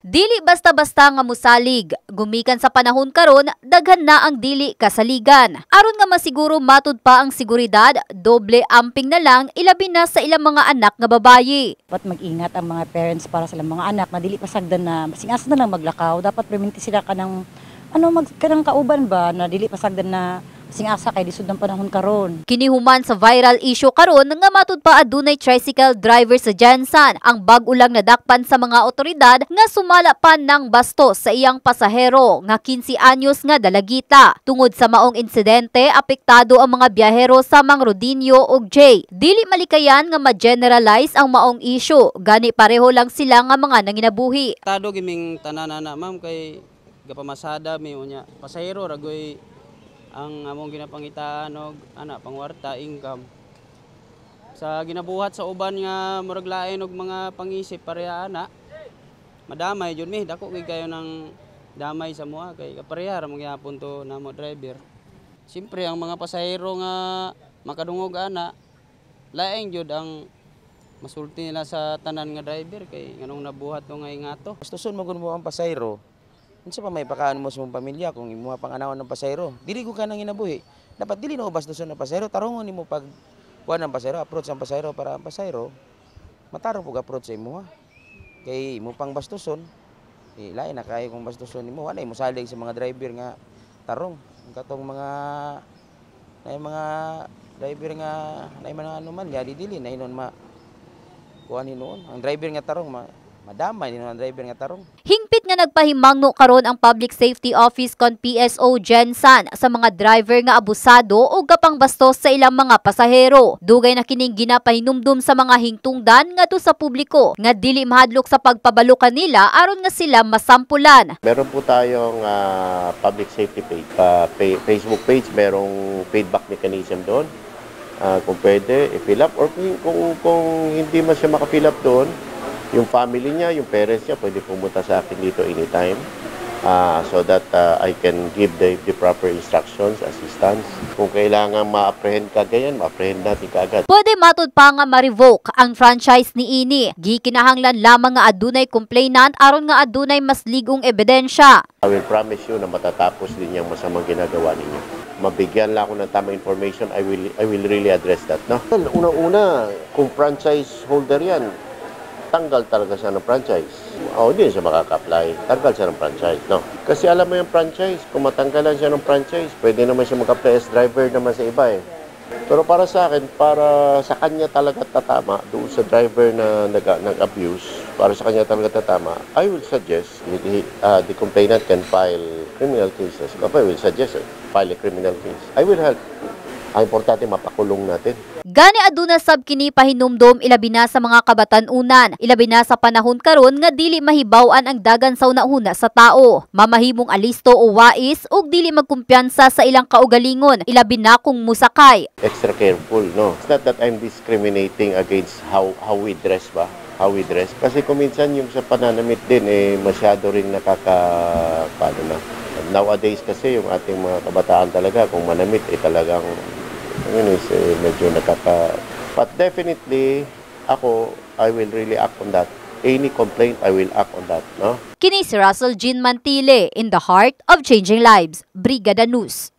Dili basta-basta nga musalig, gumikan sa panahon karon daghan na ang dili kasaligan. Aron nga masiguro matud pa ang seguridad, doble amping na lang ilabi na sa ilang mga anak nga babayi. Dapat mag-ingat ang mga parents para sa mga anak na dili pasagdan na singas na lang maglakaw. Dapat preminti sila kanang kanang kauban ba na dili pasagdan na singasa kay lisod ng panahon karon. Kinihuman sa viral issue karon nga matud pa adunay tricycle driver sa Jensan ang bag-o lang nadakpan sa mga otoridad nga sumala pa ng basto sa iyang pasahero nga 15 anyos nga dalagita. Tungod sa maong insidente, apektado ang mga biyahero sa Mang Rodinio ug Jay. Dili malikayan nga ma-generalize ang maong issue, gani pareho lang sila nga mga nanginabuhi. Tado giming tananana ma'am kay gapamasada mi unya pasahero ragoy ang among ginapangitaan og pangwarta income sa ginabuhat sa uban nga murag lain og mga pangisip pareha ana madamay jud mi dako kay kayo ng damay sa mua kay kapareha ra magyapon to namo driver. Siyempre ang mga pasahero nga makadungog ana laing jud ang masulti nila sa tanan nga driver kay nganong nabuhat to nga ingato. Gustuson mo kun mo ang pasahero. Unsa pa may pakaan mo sa mong pamilya kung imo pang-anawan ng pasahero? Dili ko kanang ginabuhi. Dapat dili no bastuson ng pasahero, tarongon nimo pag kuan ng pasahero, approach ang pasahero para ang pasahero matarong pug approach sa imo. Kay imo pang bastuson, lain na kay kung bastuson nimo, wala mo salig sa mga driver nga tarong. Katong mga driver nga nay mga anomalya dili na inon ma kuan hinuon. Ang driver nga tarong madamay din ang driver nga tarong. Hingpit nga nagpahimangno karon ang Public Safety Office kon PSO Jensan sa mga driver nga abusado o gapangbastos sa ilang mga pasahero. Dugay na kining ginapahinumdum sa mga hingtungdan ngadto sa publiko nga dili mahadlok sa pagpabalo kanila aron nga sila masampulan. Meron po tayong public safety page, Facebook page, merong feedback mechanism doon. Kung pwede, i-fill up or kung hindi man siya maka-fill up doon, yung family niya, yung parents niya, pwede pumunta sa akin dito anytime so that I can give the proper instructions, assistance. Kung kailangan ma-apprehend ka ganyan, ma-apprehend natin kaagad. Pwede matud pa nga ma-revoke ang franchise ni ini. Gikinahanglan lamang nga adunay complainant aron nga adunay mas ligong ebidensya. I will promise you na matatapos din yung masamang ginagawa ninyo. Mabigyan lang ako ng tamang information, I will really address that. No? Una-una, kung franchise holder yan, tanggal talaga siya ng franchise. Hindi siya makaka-apply. Tanggal siya ng franchise. No? Kasi alam mo yung franchise, kung matanggalan siya ng franchise, pwede naman siya mag-apply as driver naman sa iba eh. Pero para sa akin, para sa kanya talaga tatama, doon sa driver na nag-abuse, para sa kanya talaga tatama, I will suggest the complainant can file criminal cases. I will suggest file a criminal case. I will help. Ang importante mapakulong natin. Gani aduna sab kini pahinumdom ilabi na sa mga kabatan-unan, ilabi na sa panahon karon nga dili mahibaw-an ang dagan sa una-una sa tao. Mamahimong alisto o wais ug dili magkumpiyansa sa ilang kaugalingon, ilabi na kung musakay. Extra careful, no? It's not that I'm discriminating against how we dress ba? How we dress. Kasi kung minsan yung sa pananamit din masyado rin paano na. Nowadays kasi yung ating mga kabataan talaga kung manamit talagang medyo but definitely ako I will really act on that. Any complaint I will act on that, no? Kini si Russell Jean Mantile in the heart of changing lives. Brigada News.